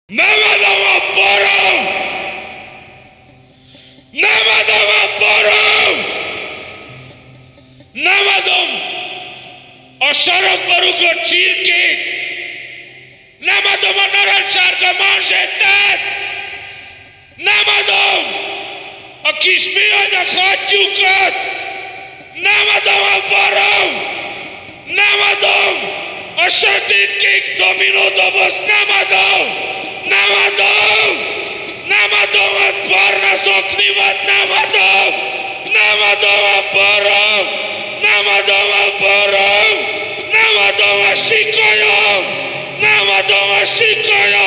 Nem adom a borom! Nem adom a borom! Nem adom a sarokba rugott csirkét! Nem adom a narancssárga manzsettát! Nem adom a kis műanyag hattyúkat! Nem adom a borom! Nem adom a sötétkék dominódobozt! Nem adom! Nem adom! Nem adom a barna zoknimat! Nem adom! Nem adom a borom! Nem adom a borom! Nem adom a sikolyom! Nem adom a sikolyom!